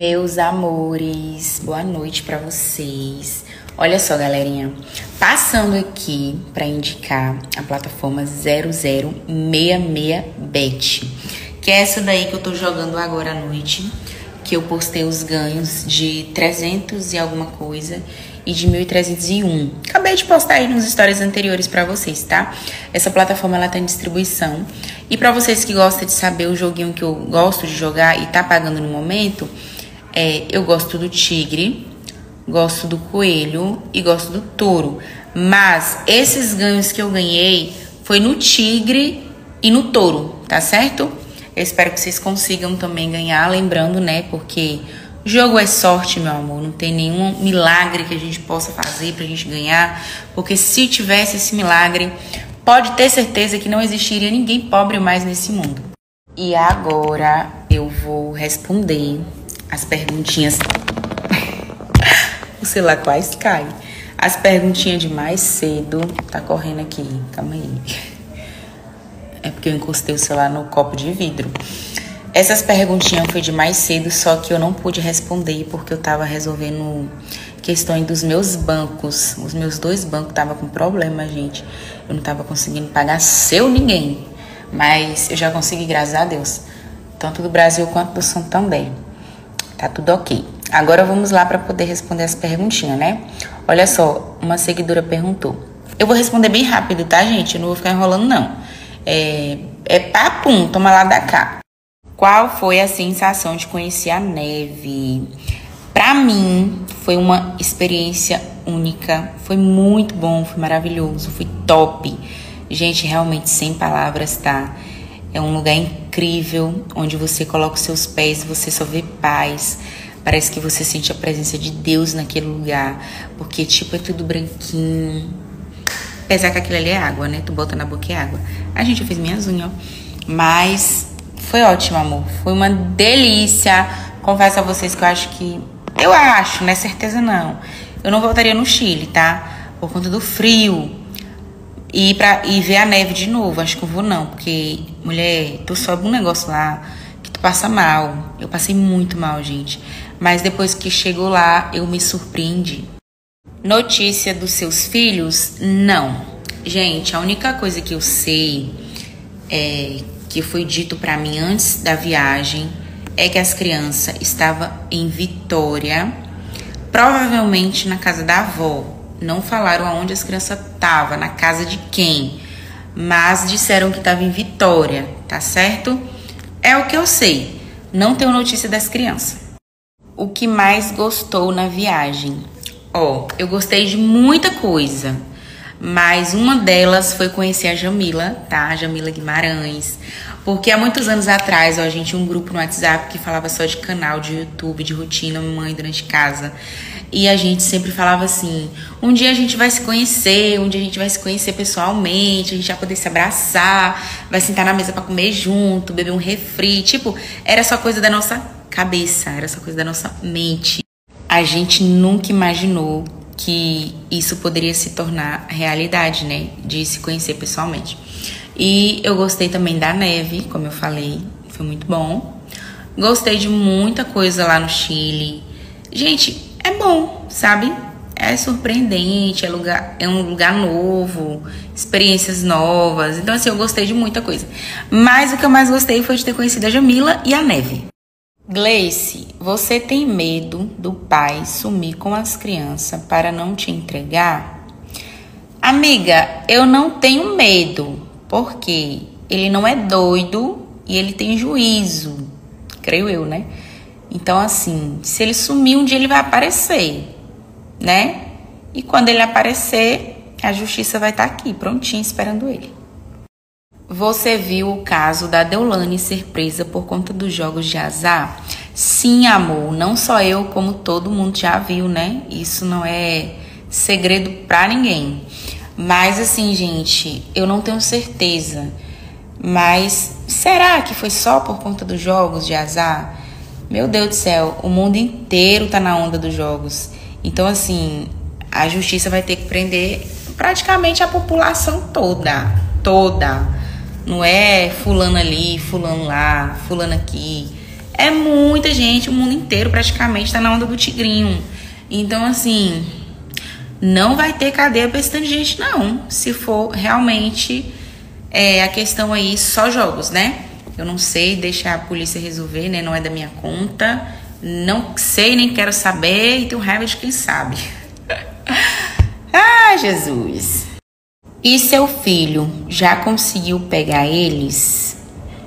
Meus amores, boa noite pra vocês. Olha só, galerinha, passando aqui pra indicar a plataforma 0066bet, que é essa daí que eu tô jogando agora à noite, que eu postei os ganhos de 300 e alguma coisa e de 1.301. Acabei de postar aí nos stories anteriores pra vocês, tá? Essa plataforma, ela tá em distribuição. E pra vocês que gostam de saber o joguinho que eu gosto de jogar e tá pagando no momento, eu gosto do tigre, gosto do coelho e gosto do touro. Mas esses ganhos que eu ganhei foi no tigre e no touro, tá certo? Eu espero que vocês consigam também ganhar, lembrando, né, porque jogo é sorte, meu amor. Não tem nenhum milagre que a gente possa fazer pra gente ganhar, porque se tivesse esse milagre, pode ter certeza que não existiria ninguém pobre mais nesse mundo. E agora eu vou responder as perguntinhas. O celular quase cai. As perguntinhas de mais cedo. Tá correndo aqui, calma aí. É porque eu encostei o celular no copo de vidro. Essas perguntinhas foi de mais cedo, só que eu não pude responder porque eu tava resolvendo questões dos meus bancos. Os meus 2 bancos estavam com problema, gente. Eu não tava conseguindo pagar seu ninguém. Mas eu já consegui, graças a Deus. Tanto do Brasil quanto do Santander. Tá tudo ok. Agora vamos lá para poder responder as perguntinhas, né? Olha só, uma seguidora perguntou. Eu vou responder bem rápido, tá, gente? Eu não vou ficar enrolando, não. Papum, toma lá da cá. Qual foi a sensação de conhecer a neve? Pra mim, foi uma experiência única. Foi muito bom, foi maravilhoso, foi top. Gente, realmente, sem palavras, tá? É um lugar incrível, onde você coloca os seus pés e você só vê paz. Parece que você sente a presença de Deus naquele lugar. Porque, tipo, é tudo branquinho. Apesar que aquilo ali é água, né? Tu bota na boca é água. Gente, eu fiz minhas unhas, ó. Mas foi ótimo, amor. Foi uma delícia. Confesso a vocês que eu acho que... Eu acho, não é certeza não. Eu não voltaria no Chile, tá? Por conta do frio. E ver a neve de novo, acho que eu vou não, porque, mulher, tu sobe um negócio lá que tu passa mal. Eu passei muito mal, gente. Mas depois que chegou lá, eu me surpreendi. Notícia dos seus filhos? Não. Gente, a única coisa que eu sei, que foi dito pra mim antes da viagem, é que as crianças estavam em Vitória, provavelmente na casa da avó. Não falaram aonde as crianças estavam, na casa de quem, mas disseram que estava em Vitória, tá certo? É o que eu sei, não tenho notícia das crianças. O que mais gostou na viagem? Eu gostei de muita coisa, mas uma delas foi conhecer a Jamila, tá? A Jamila Guimarães. Porque há muitos anos atrás, a gente tinha um grupo no WhatsApp que falava só de canal, de YouTube, de rotina, mãe durante casa. E a gente sempre falava assim, um dia a gente vai se conhecer, um dia a gente vai se conhecer pessoalmente, a gente vai poder se abraçar, vai sentar na mesa pra comer junto, beber um refri. Tipo, era só coisa da nossa cabeça, era só coisa da nossa mente. A gente nunca imaginou que isso poderia se tornar realidade, né? De se conhecer pessoalmente. E eu gostei também da neve, como eu falei, foi muito bom. Gostei de muita coisa lá no Chile. Gente, é bom, sabe? É surpreendente, é um lugar novo, experiências novas. Então, assim, eu gostei de muita coisa. Mas o que eu mais gostei foi de ter conhecido a Jamila e a neve. Gleice, você tem medo do pai sumir com as crianças para não te entregar? Amiga, eu não tenho medo, porque ele não é doido e ele tem juízo. Creio eu, né? Então, assim, se ele sumir, um dia ele vai aparecer, né? E quando ele aparecer, a justiça vai estar aqui, prontinha, esperando ele. Você viu o caso da Deolane ser presa por conta dos jogos de azar? Sim, amor, não só eu, como todo mundo já viu, né? Isso não é segredo pra ninguém. Mas, assim, gente, eu não tenho certeza. Mas será que foi só por conta dos jogos de azar? Meu Deus do céu, o mundo inteiro tá na onda dos jogos. Então, assim, a justiça vai ter que prender praticamente a população toda. Toda. Não é fulano ali, fulano lá, fulano aqui. É muita gente, o mundo inteiro praticamente tá na onda do tigrinho. Então, assim, não vai ter cadeia pra esse tanto de gente, não. Se for realmente a questão aí, só jogos, né? Eu não sei, deixa a polícia resolver, né? Não é da minha conta. Não sei, nem quero saber. E tenho raiva de quem sabe. Ah, Jesus. E seu filho já conseguiu pegar eles?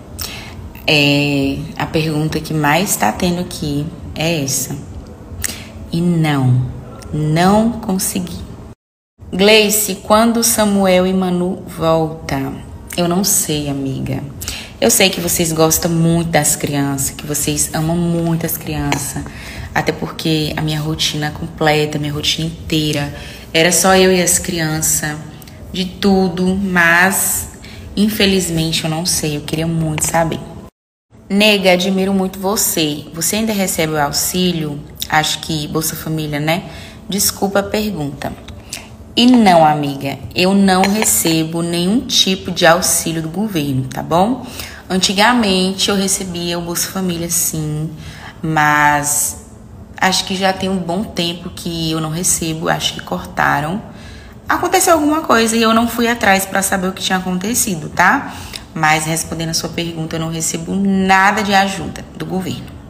A pergunta que mais tá tendo aqui é essa. E não consegui. Gleice, quando Samuel e Manu voltam? Eu não sei, amiga. Eu sei que vocês gostam muito das crianças, que vocês amam muito as crianças. Até porque a minha rotina completa, minha rotina inteira, era só eu e as crianças, de tudo. Mas, infelizmente, eu não sei. Eu queria muito saber. Nega, admiro muito você. Você ainda recebe o auxílio? Acho que Bolsa Família, né? Desculpa a pergunta. E não, amiga, eu não recebo nenhum tipo de auxílio do governo, tá bom? Antigamente eu recebia o Bolsa Família, sim, mas acho que já tem um bom tempo que eu não recebo, acho que cortaram. Aconteceu alguma coisa e eu não fui atrás para saber o que tinha acontecido, tá? Mas respondendo a sua pergunta, eu não recebo nada de ajuda do governo.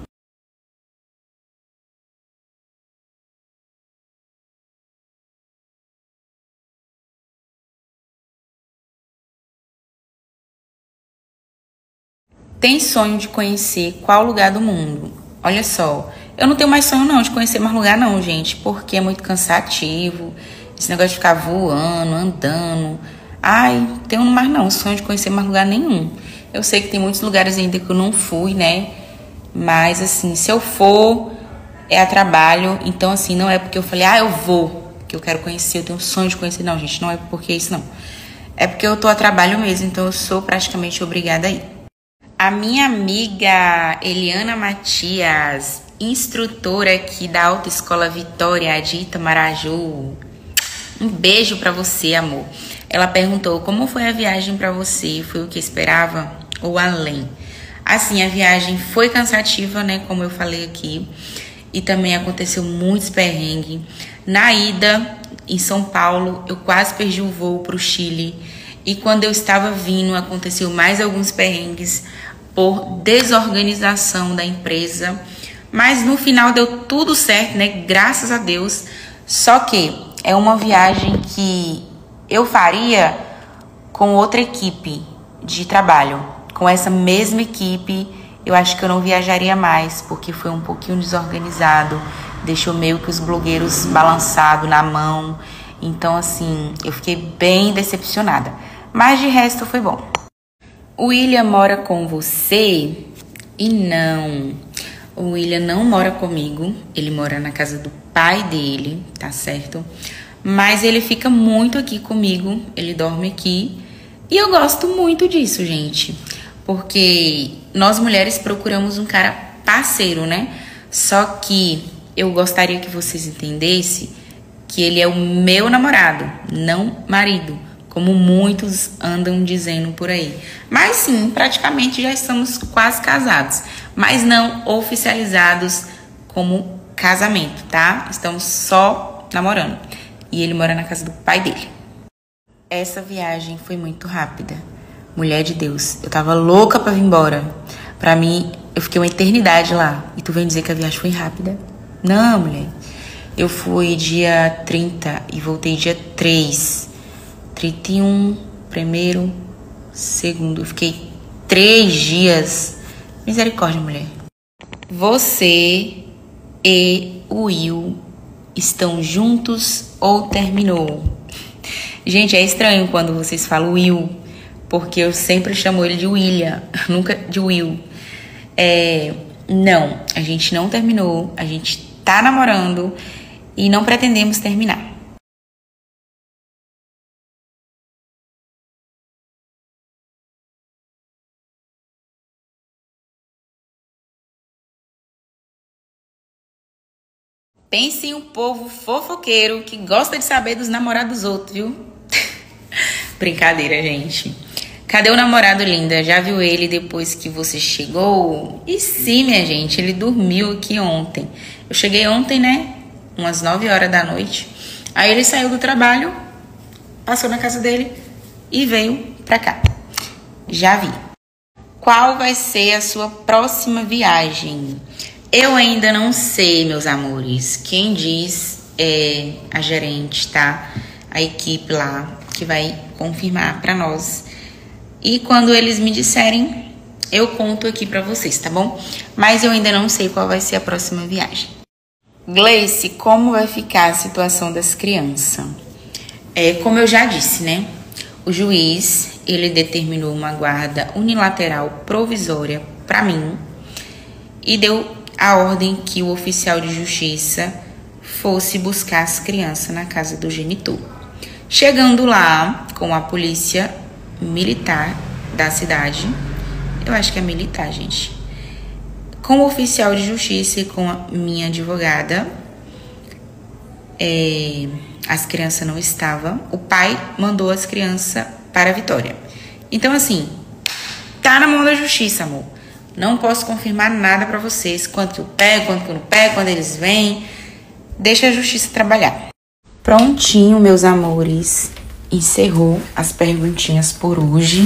Tem sonho de conhecer qual lugar do mundo? Olha só, eu não tenho mais sonho não de conhecer mais lugar não, gente, porque é muito cansativo, esse negócio de ficar voando, andando. Ai, tenho mais não, sonho de conhecer mais lugar nenhum. Eu sei que tem muitos lugares ainda que eu não fui, né? Mas assim, se eu for, é a trabalho. Então assim, não é porque eu falei, eu vou, que eu quero conhecer, eu tenho sonho de conhecer. Não, gente, não é porque isso não. É porque eu tô a trabalho mesmo, então eu sou praticamente obrigada a ir. A minha amiga Eliana Matias, instrutora aqui da Autoescola Vitória de Itamaraju. Um beijo pra você, amor. Ela perguntou como foi a viagem pra você, foi o que esperava ou além? Assim, a viagem foi cansativa, né, como eu falei aqui, e também aconteceu muitos perrengues. Na ida, em São Paulo, eu quase perdi o voo pro Chile, e quando eu estava vindo, aconteceu mais alguns perrengues por desorganização da empresa, mas no final deu tudo certo, né? Graças a Deus. Só que é uma viagem que eu faria com outra equipe de trabalho. Com essa mesma equipe, eu acho que eu não viajaria mais, porque foi um pouquinho desorganizado, deixou meio que os blogueiros balançados na mão. Então, assim, eu fiquei bem decepcionada. Mas de resto foi bom. O William mora com você? E não, o William não mora comigo, ele mora na casa do pai dele, tá certo? Mas ele fica muito aqui comigo, ele dorme aqui. E eu gosto muito disso, gente. Porque nós mulheres procuramos um cara parceiro, né? Só que eu gostaria que vocês entendessem que ele é o meu namorado, não marido, como muitos andam dizendo por aí. Mas sim, praticamente já estamos quase casados, mas não oficializados como casamento, tá? Estamos só namorando. E ele mora na casa do pai dele. Essa viagem foi muito rápida. Mulher de Deus, eu tava louca pra vir embora. Pra mim, eu fiquei uma eternidade lá. E tu vem dizer que a viagem foi rápida? Não, mulher. Eu fui dia 30 e voltei dia 3. 31, primeiro, segundo. Eu fiquei 3 dias. Misericórdia, mulher. Você e o Will estão juntos ou terminou? Gente, é estranho quando vocês falam Will, porque eu sempre chamo ele de William, nunca de Will. Não, a gente não terminou, a gente tá namorando e não pretendemos terminar. Pense em um povo fofoqueiro que gosta de saber dos namorados dos outros, viu? Brincadeira, gente. Cadê o namorado, linda? Já viu ele depois que você chegou? E sim, minha gente, ele dormiu aqui ontem. Eu cheguei ontem, né? Umas 9 horas da noite. Aí ele saiu do trabalho, passou na casa dele e veio pra cá. Já vi. Qual vai ser a sua próxima viagem? Eu ainda não sei, meus amores. Quem diz é a gerente, tá? A equipe lá que vai confirmar pra nós. E quando eles me disserem, eu conto aqui pra vocês, tá bom? Mas eu ainda não sei qual vai ser a próxima viagem. Gleice, como vai ficar a situação das crianças? Como eu já disse, né? O juiz, ele determinou uma guarda unilateral provisória pra mim e deu a ordem que o oficial de justiça fosse buscar as crianças na casa do genitor. Chegando lá com a polícia militar da cidade, eu acho que é militar, gente, com o oficial de justiça e com a minha advogada, as crianças não estavam, o pai mandou as crianças para Vitória. Então, assim, tá na mão da justiça, amor. Não posso confirmar nada pra vocês, quanto que eu pego, quanto que eu não pego, quando eles vêm. Deixa a justiça trabalhar. Prontinho, meus amores. Encerrou as perguntinhas por hoje.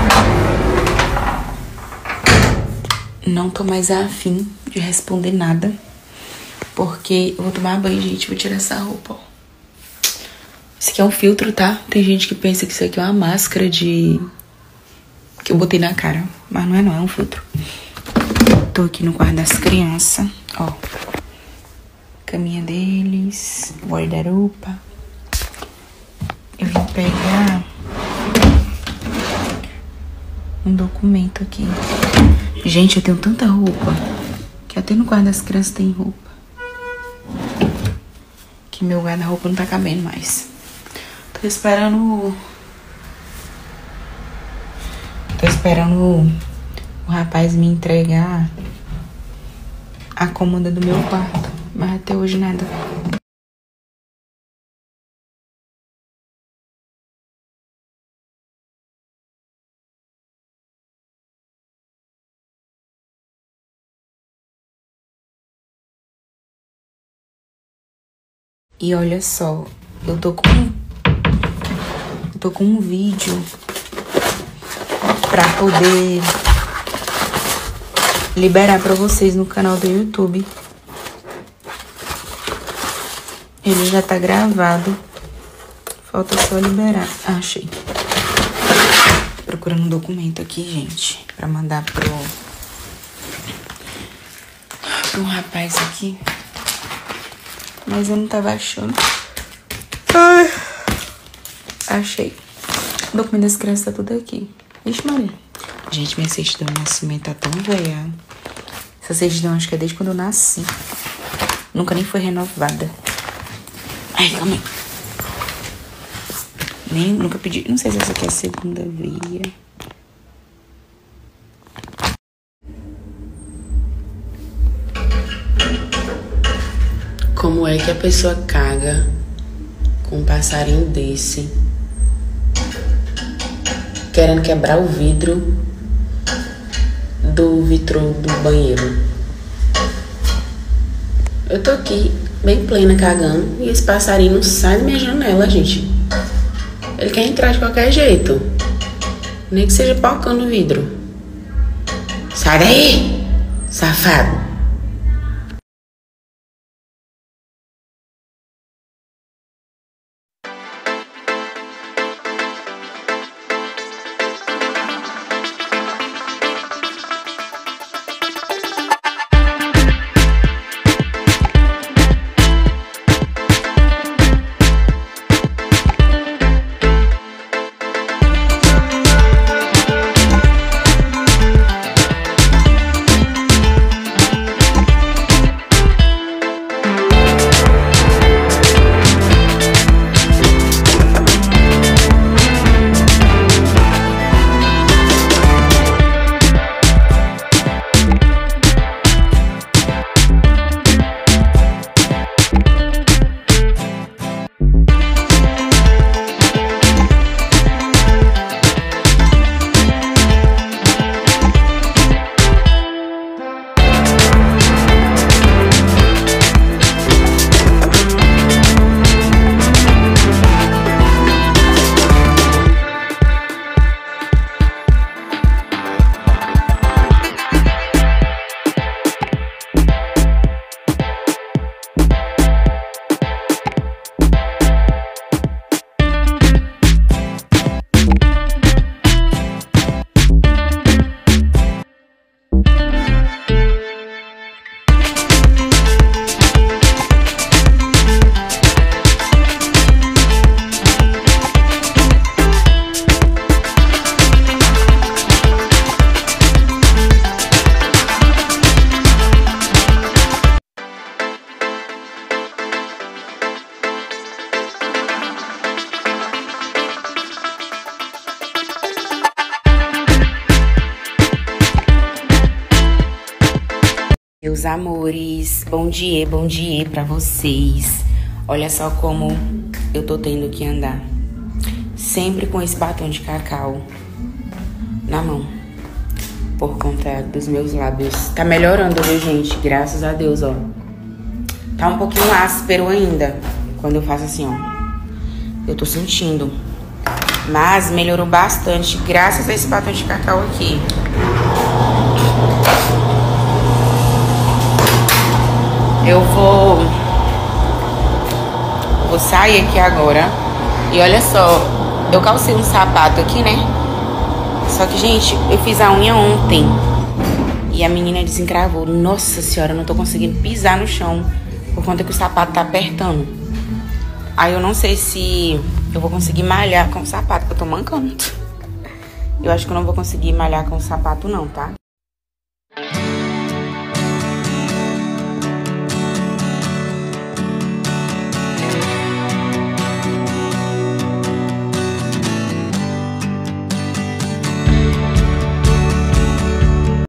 Não tô mais afim de responder nada, porque eu vou tomar banho, gente. Vou tirar essa roupa, ó. Isso aqui é um filtro, tá? Tem gente que pensa que isso aqui é uma máscara que eu botei na cara. Mas não é não, é um filtro. Tô aqui no quarto das crianças, ó. Caminha deles, guarda-roupa. Eu vim pegar um documento aqui. Gente, eu tenho tanta roupa que até no quarto das crianças tem roupa. Que meu guarda-roupa não tá cabendo mais. Tô esperando o rapaz me entregar a cômoda do meu quarto. Mas até hoje nada. E olha só, eu tô com um vídeo pra poder liberar pra vocês no canal do YouTube. Ele já tá gravado. Falta só liberar. Ah, achei. Procurando um documento aqui, gente, pra mandar pro um rapaz aqui. Mas eu não tava achando. Ai. Achei. O documento das crianças tá tudo aqui. Ixi, Maria. Gente, minha certidão de nascimento tá tão velha. Essa certidão acho que é desde quando eu nasci. Nunca nem foi renovada. Ai, calma aí. Nunca pedi. Não sei se essa aqui é a segunda via. Como é que a pessoa caga com um passarinho desse, querendo quebrar o vidro do vitrô do banheiro? Eu tô aqui, bem plena, cagando, e esse passarinho não sai da minha janela, gente. Ele quer entrar de qualquer jeito, nem que seja palcando o vidro. Sai daí, safado! Meus amores, bom dia pra vocês. Olha só como eu tô tendo que andar. Sempre com esse batom de cacau na mão. Por conta dos meus lábios. Tá melhorando, viu, gente? Graças a Deus, ó. Tá um pouquinho áspero ainda. Quando eu faço assim, ó. Eu tô sentindo. Mas melhorou bastante graças a esse batom de cacau aqui. Eu vou sair aqui agora. E olha só, eu calcei um sapato aqui, né? Só que, gente, eu fiz a unha ontem. E a menina desencravou. Nossa senhora, eu não tô conseguindo pisar no chão. Por conta que o sapato tá apertando. Aí eu não sei se eu vou conseguir malhar com o sapato, porque eu tô mancando. Eu acho que eu não vou conseguir malhar com o sapato não, tá?